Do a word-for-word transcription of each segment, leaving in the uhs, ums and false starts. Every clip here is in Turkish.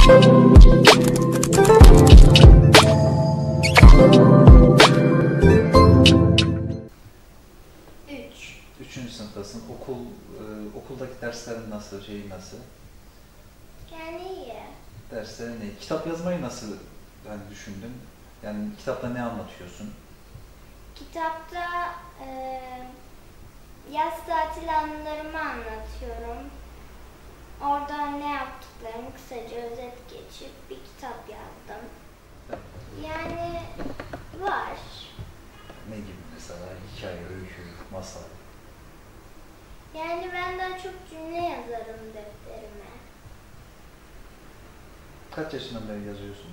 Üç. Üçüncü sınıftasın. Okul, e, okuldaki derslerin nasıl, şeyi nasıl? Yani iyi. Derslerin ne? Kitap yazmayı nasıl yani düşündün? Yani kitapta ne anlatıyorsun? Kitapta e, yaz tatil anılarımı anlatıyorum. Orada ne yaptıklarımı kısaca özet geçip bir kitap yazdım. Yani var. Ne gibi mesela? Hikaye, öykü, masal? Yani ben daha çok cümle yazarım defterime. Kaç yaşından beri yazıyorsun?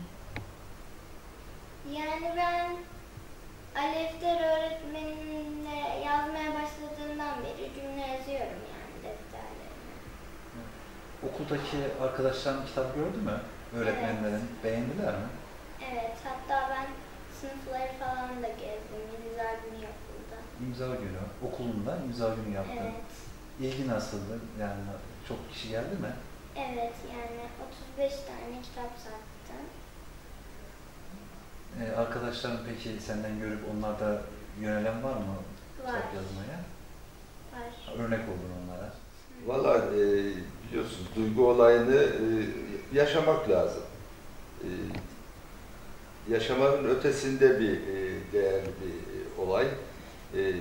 Yani ben Alefter öğretmenimle yazmaya başladığından beri cümle yazıyorum yani defterlerime. Okuldaki arkadaşların kitap gördü mü? Öğretmenlerin Evet. beğendiler mi? Evet, hatta ben sınıfları falan da gezdim. İmza günü yapıldı. İmza günü, okulunda imza günü yaptın. Evet. İlgi nasıldı? Yani çok kişi geldi mi? Evet, yani otuz beş tane kitap sattım. Ee, arkadaşların peki senden görüp onlarda yönelen var mı? Var. Kitap yazmaya? Var. Örnek oldun onlara. Vallahi e, biliyorsunuz duygu olayını e, yaşamak lazım. E, yaşamanın ötesinde bir e, değerli bir e, olay. E,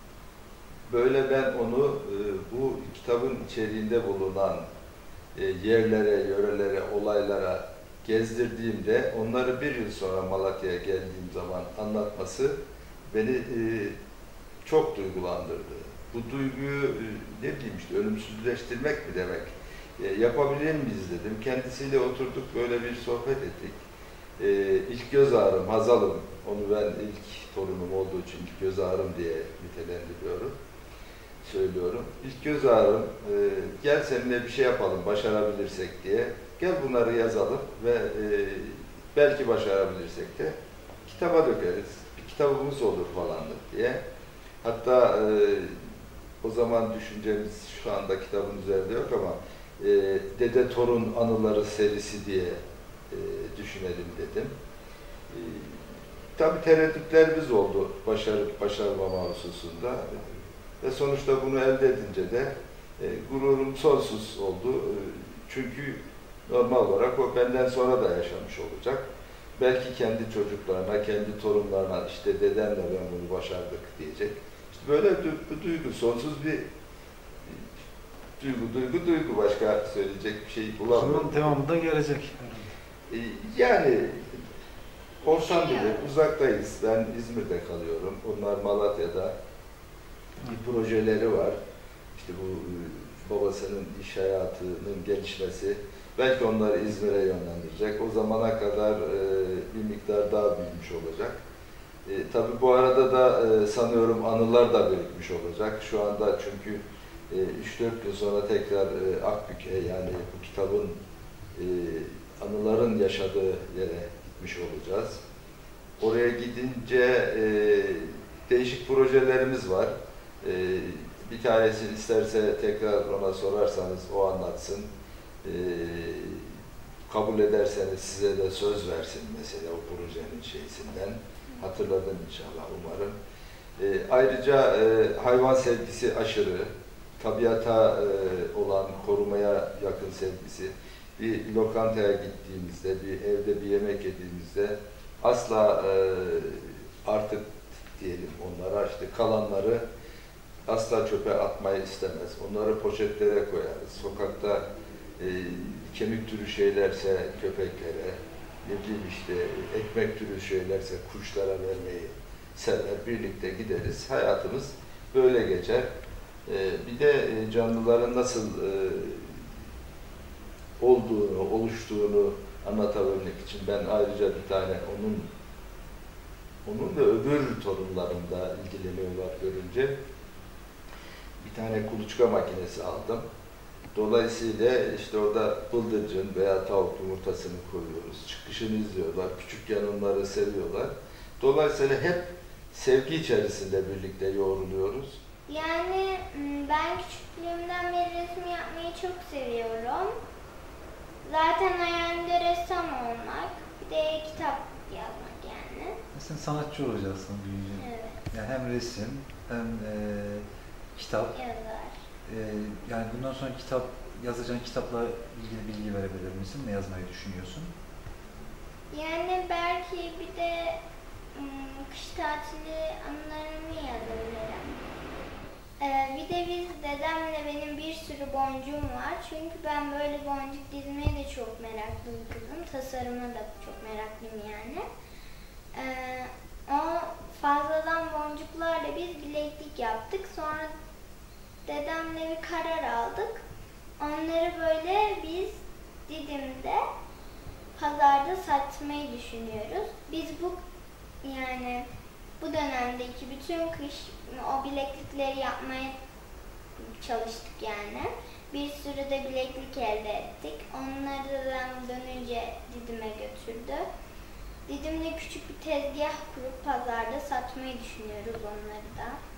böyle ben onu e, bu kitabın içeriğinde bulunan e, yerlere, yörelere, olaylara gezdirdiğimde onları bir yıl sonra Malatya'ya geldiğim zaman anlatması beni e, çok duygulandırdı. Bu duyguyu e, ne bileyim işte ölümsüzleştirmek mi demek? E, yapabilir miyiz dedim. Kendisiyle oturduk, böyle bir sohbet ettik. E, ilk göz ağrım, Hazal'ım. Onu ben ilk torunum olduğu için ilk göz ağrım diye nitelendiriyorum. Söylüyorum. İlk göz ağrım, e, gel seninle bir şey yapalım, başarabilirsek diye. Gel bunları yazalım ve e, belki başarabilirsek de kitaba dökeriz. Bir kitabımız olur falan diye. Hatta e, o zaman düşüncemiz şu anda kitabın üzerinde yok ama e, Dede Torun Anıları serisi diye e, düşünelim dedim. E, tabii tereddütlerimiz oldu başarıp başarmama hususunda. Ve sonuçta bunu elde edince de e, gururum sonsuz oldu. E, çünkü normal olarak o benden sonra da yaşamış olacak. Belki kendi çocuklarına, kendi torunlarına işte dedemle ben bunu başardık diyecek. İşte böyle bir duygu, sonsuz bir duygu, duygu, duygu. Başka söyleyecek bir şey bulamadım. Bunun devamı da gelecek. E, yani olsam bile uzaktayız. Ben İzmir'de kalıyorum. Onlar Malatya'da. Bir projeleri var. İşte bu babasının iş hayatının gelişmesi. Belki onları İzmir'e yönlendirecek. O zamana kadar e, bir miktar daha büyümüş olacak. E, tabii bu arada da e, sanıyorum anılar da birikmiş olacak. Şu anda çünkü e, üç dört gün sonra tekrar e, Akbük'e yani bu kitabın e, anıların yaşadığı yere gitmiş olacağız. Oraya gidince e, değişik projelerimiz var. Ee, bir tanesini isterse tekrar ona sorarsanız o anlatsın. Ee, kabul ederseniz size de söz versin mesela o projenin şeysinden. Hatırladım inşallah umarım. Ee, ayrıca e, hayvan sevgisi aşırı, tabiata e, olan korumaya yakın sevgisi. Bir lokantaya gittiğimizde, bir evde bir yemek yediğimizde asla e, artık diyelim onlara işte kalanları asla çöpe atmayı istemez. Onları poşetlere koyarız. Sokakta e, kemik türü şeylerse köpeklere, ne bileyim işte ekmek türü şeylerse kuşlara vermeyi sever. Birlikte gideriz. Hayatımız böyle geçer. E, bir de e, canlıların nasıl e, olduğunu, oluştuğunu anlatabilmek için ben ayrıca bir tane onun onun da öbür torunlarında ilgileniyorlar görünce bir tane kuluçka makinesi aldım. Dolayısıyla işte orada bıldırcın veya tavuk yumurtasını koyuyoruz. Çıkışını izliyorlar. Küçükken onları seviyorlar. Dolayısıyla hep sevgi içerisinde birlikte yoğruluyoruz. Yani ben küçüklüğümden beri resim yapmayı çok seviyorum. Zaten hayallerim olmak, bir de kitap yazmak yani. Sen sanatçı olacaksın büyüyünce. Evet. Yani hem resim hem e, kitap. Yazar. E, yani bundan sonra kitap yazacağın kitapla ilgili bilgi verebilir misin? Ne yazmayı düşünüyorsun? Yani belki bir de ım, kış tatili anılarımı yazabilirim. Ee, bir de biz dedemle benim bir sürü boncuğum var. Çünkü ben böyle boncuk dizmeye de çok meraklı bir kızım. Tasarıma da çok meraklıyım yani. Ee, o fazladan boncuklarla biz bileklik yaptık. Sonra dedemle bir karar aldık. Onları böyle biz Didim'de pazarda satmayı düşünüyoruz. Biz bu yani bu dönemdeki bütün kış o bileklikleri yapmaya çalıştık yani. Bir sürü de bileklik elde ettik. Onlardan dönünce Didim'e götürdü. Didim'de küçük bir tezgah kurup pazarda satmayı düşünüyoruz onları da.